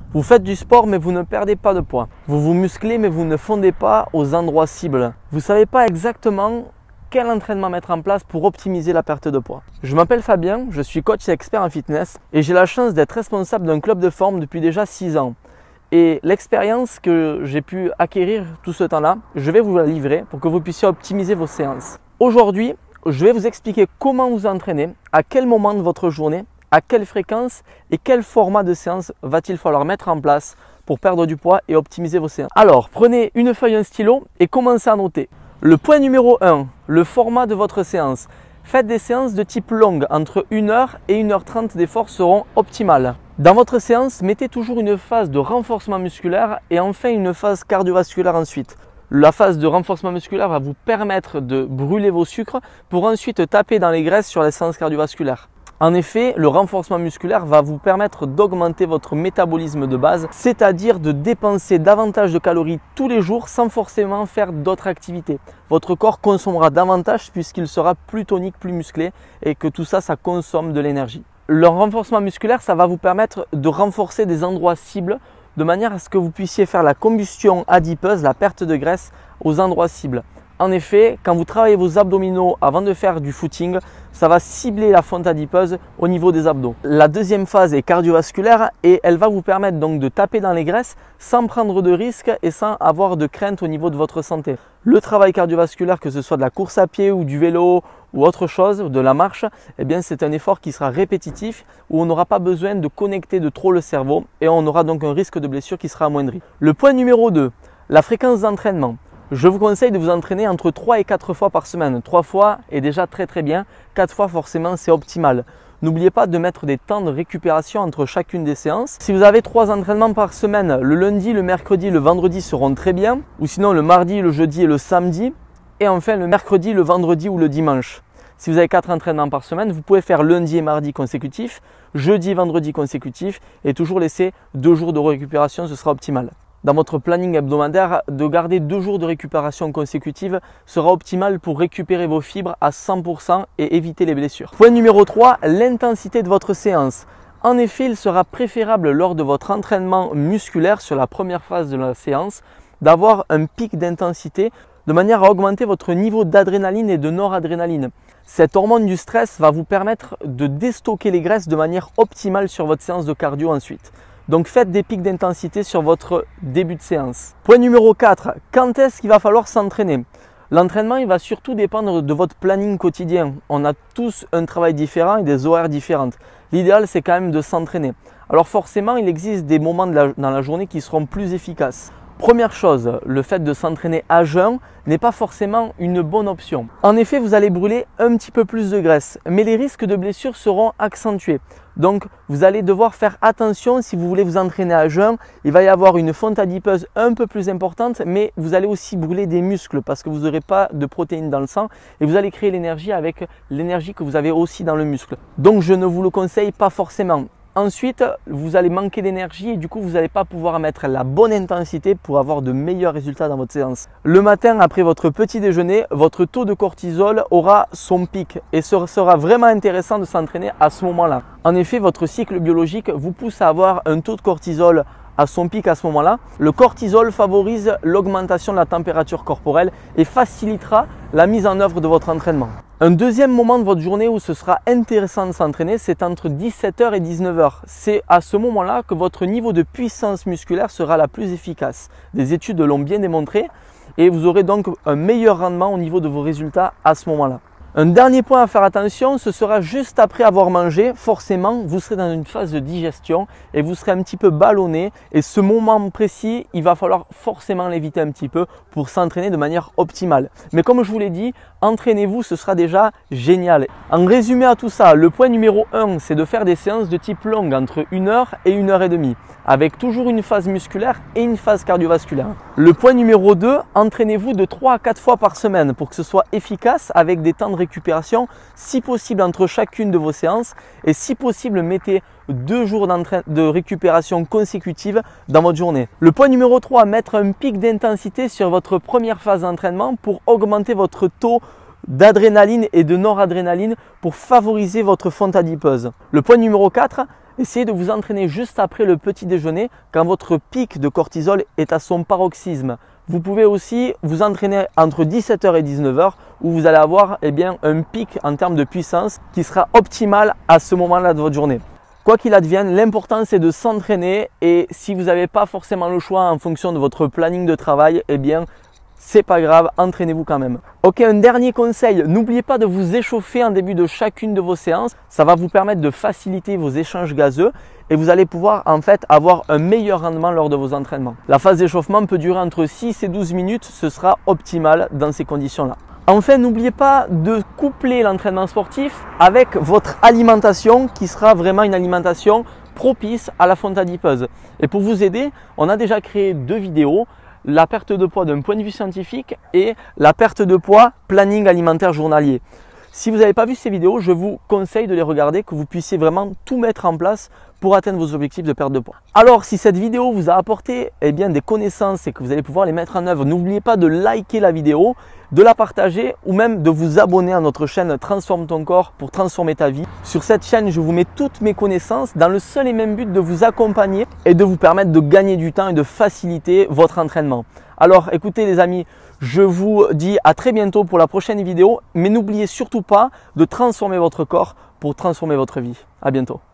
Vous faites du sport mais vous ne perdez pas de poids. Vous vous musclez mais vous ne fondez pas aux endroits cibles. Vous ne savez pas exactement quel entraînement mettre en place pour optimiser la perte de poids. Je m'appelle Fabien, je suis coach et expert en fitness et j'ai la chance d'être responsable d'un club de forme depuis déjà 6 ans. Et l'expérience que j'ai pu acquérir tout ce temps-là, je vais vous la livrer pour que vous puissiez optimiser vos séances. Aujourd'hui, je vais vous expliquer comment vous entraîner, à quel moment de votre journée, à quelle fréquence et quel format de séance va-t-il falloir mettre en place pour perdre du poids et optimiser vos séances. Alors, prenez une feuille et un stylo et commencez à noter. Le point numéro 1, le format de votre séance. Faites des séances de type longue, entre 1h et 1h30 d'effort seront optimales. Dans votre séance, mettez toujours une phase de renforcement musculaire et enfin une phase cardiovasculaire ensuite. La phase de renforcement musculaire va vous permettre de brûler vos sucres pour ensuite taper dans les graisses sur les séances cardiovasculaires. En effet, le renforcement musculaire va vous permettre d'augmenter votre métabolisme de base, c'est-à-dire de dépenser davantage de calories tous les jours sans forcément faire d'autres activités. Votre corps consommera davantage puisqu'il sera plus tonique, plus musclé et que tout ça, ça consomme de l'énergie. Le renforcement musculaire, ça va vous permettre de renforcer des endroits cibles de manière à ce que vous puissiez faire la combustion adipeuse, la perte de graisse aux endroits cibles. En effet, quand vous travaillez vos abdominaux avant de faire du footing, ça va cibler la fonte adipeuse au niveau des abdos. La deuxième phase est cardiovasculaire et elle va vous permettre donc de taper dans les graisses sans prendre de risques et sans avoir de crainte au niveau de votre santé. Le travail cardiovasculaire, que ce soit de la course à pied ou du vélo ou autre chose, de la marche, eh bien c'est un effort qui sera répétitif où on n'aura pas besoin de connecter de trop le cerveau et on aura donc un risque de blessure qui sera amoindri. Le point numéro 2, la fréquence d'entraînement. Je vous conseille de vous entraîner entre 3 et 4 fois par semaine. 3 fois est déjà très bien, 4 fois forcément c'est optimal. N'oubliez pas de mettre des temps de récupération entre chacune des séances. Si vous avez 3 entraînements par semaine, le lundi, le mercredi, le vendredi seront très bien. Ou sinon le mardi, le jeudi et le samedi. Et enfin le mercredi, le vendredi ou le dimanche. Si vous avez 4 entraînements par semaine, vous pouvez faire lundi et mardi consécutifs, jeudi et vendredi consécutifs et toujours laisser 2 jours de récupération, ce sera optimal. Dans votre planning hebdomadaire, de garder 2 jours de récupération consécutive sera optimal pour récupérer vos fibres à 100% et éviter les blessures. Point numéro 3, l'intensité de votre séance. En effet, il sera préférable lors de votre entraînement musculaire sur la première phase de la séance d'avoir un pic d'intensité de manière à augmenter votre niveau d'adrénaline et de noradrénaline. Cette hormone du stress va vous permettre de déstocker les graisses de manière optimale sur votre séance de cardio ensuite. Donc faites des pics d'intensité sur votre début de séance. Point numéro 4, quand est-ce qu'il va falloir s'entraîner? L'entraînement, il va surtout dépendre de votre planning quotidien. On a tous un travail différent et des horaires différentes. L'idéal, c'est quand même de s'entraîner. Alors forcément, il existe des moments dans la journée qui seront plus efficaces. Première chose, le fait de s'entraîner à jeun n'est pas forcément une bonne option. En effet, vous allez brûler un petit peu plus de graisse, mais les risques de blessure seront accentués. Donc, vous allez devoir faire attention si vous voulez vous entraîner à jeun. Il va y avoir une fonte adipeuse un peu plus importante, mais vous allez aussi brûler des muscles parce que vous n'aurez pas de protéines dans le sang et vous allez créer l'énergie avec l'énergie que vous avez aussi dans le muscle. Donc, je ne vous le conseille pas forcément. Ensuite, vous allez manquer d'énergie et du coup, vous n'allez pas pouvoir mettre la bonne intensité pour avoir de meilleurs résultats dans votre séance. Le matin, après votre petit déjeuner, votre taux de cortisol aura son pic et ce sera vraiment intéressant de s'entraîner à ce moment-là. En effet, votre cycle biologique vous pousse à avoir un taux de cortisol à son pic à ce moment-là. Le cortisol favorise l'augmentation de la température corporelle et facilitera la mise en œuvre de votre entraînement. Un deuxième moment de votre journée où ce sera intéressant de s'entraîner, c'est entre 17h et 19h. C'est à ce moment-là que votre niveau de puissance musculaire sera la plus efficace. Des études l'ont bien démontré et vous aurez donc un meilleur rendement au niveau de vos résultats à ce moment-là. Un dernier point à faire attention, ce sera juste après avoir mangé. Forcément, vous serez dans une phase de digestion et vous serez un petit peu ballonné. Et ce moment précis, il va falloir forcément l'éviter un petit peu pour s'entraîner de manière optimale. Mais comme je vous l'ai dit, entraînez-vous, ce sera déjà génial. En résumé à tout ça, le point numéro 1, c'est de faire des séances de type longue entre 1 heure et 1 heure et demie, avec toujours une phase musculaire et une phase cardiovasculaire. Le point numéro 2, entraînez-vous de 3 à 4 fois par semaine pour que ce soit efficace avec des temps de récupération, si possible entre chacune de vos séances et si possible mettez 2 jours de récupération consécutive dans votre journée. Le point numéro 3, mettre un pic d'intensité sur votre première phase d'entraînement pour augmenter votre taux d'adrénaline et de noradrénaline pour favoriser votre fonte adipeuse. Le point numéro 4, Essayez de vous entraîner juste après le petit déjeuner quand votre pic de cortisol est à son paroxysme. Vous pouvez aussi vous entraîner entre 17h et 19h où vous allez avoir un pic en termes de puissance qui sera optimal à ce moment-là de votre journée. Quoi qu'il advienne, l'important c'est de s'entraîner et si vous n'avez pas forcément le choix en fonction de votre planning de travail, c'est pas grave, entraînez-vous quand même. Ok, un dernier conseil, n'oubliez pas de vous échauffer en début de chacune de vos séances. Ça va vous permettre de faciliter vos échanges gazeux et vous allez pouvoir en fait avoir un meilleur rendement lors de vos entraînements. La phase d'échauffement peut durer entre 6 et 12 minutes, ce sera optimal dans ces conditions-là. Enfin, n'oubliez pas de coupler l'entraînement sportif avec votre alimentation qui sera vraiment une alimentation propice à la fonte adipeuse. Et pour vous aider, on a déjà créé 2 vidéos. La perte de poids d'un point de vue scientifique et la perte de poids planning alimentaire journalier. Si vous n'avez pas vu ces vidéos, je vous conseille de les regarder, que vous puissiez vraiment tout mettre en place pour atteindre vos objectifs de perte de poids. Alors, si cette vidéo vous a apporté des connaissances et que vous allez pouvoir les mettre en œuvre, n'oubliez pas de liker la vidéo, de la partager ou même de vous abonner à notre chaîne Transforme ton corps pour transformer ta vie. Sur cette chaîne, je vous mets toutes mes connaissances dans le seul et même but de vous accompagner et de vous permettre de gagner du temps et de faciliter votre entraînement. Alors écoutez les amis, je vous dis à très bientôt pour la prochaine vidéo, mais n'oubliez surtout pas de transformer votre corps pour transformer votre vie. À bientôt.